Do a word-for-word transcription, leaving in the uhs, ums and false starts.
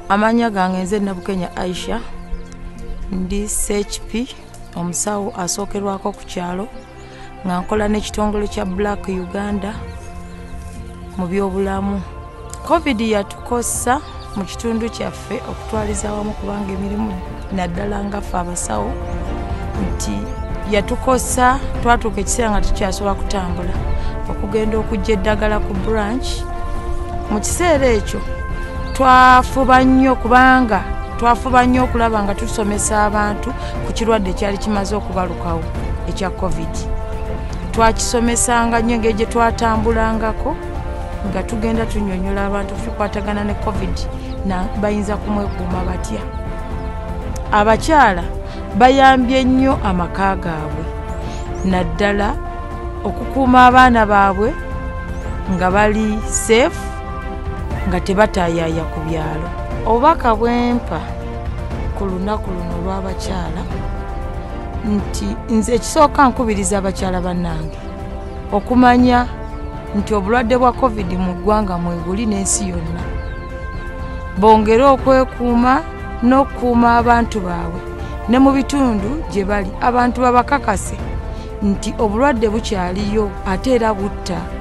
Amanya gange nze Nabukenya Aisha ndi C H P omusawo asookerwako ku kyalo nga nkola n'ekitongole kya Black Uganda mu byobulamu. Covid yatukosa mu kitundu kyaffe okutwaliza wamu kubanga emirimu naddala nga ffe abasawo nti yatukosa twatuuka ekiseera nga tukyasobola kutambula okugenda okujja eddagala ku branch. Mu kiseera ekyo twafuba nnyo kubanga twafuba nnyo okulaba nga tusomesa abantu ku kirwadde kyali kimaze okubalukawo ekya Covid. Twakisomesanga nnyo engeri gye twatambulangako nga tugenda tunyonyola abantu tukwatagana ne Covid na bayinza kumwekuuma batya. Abakyala bayambye nnyo amaka gaabwe naddala okukuuma abaana baabwe nga bali safe nga tebataayaaya ku byalo. Obubaka bwempa ku lunaku luno lw'abakyala nti nze ekisooka nkubiriza abakyala bannange okumanya nti obulwadde bwa Covid mu ggwanga mwebuli n'ensi yonna. Bongere okwekuuma n'okukuuma abantu baabwe ne mu bitundu gye bali abantu babakakase nti obulwadde bukyaliyo ate era butta.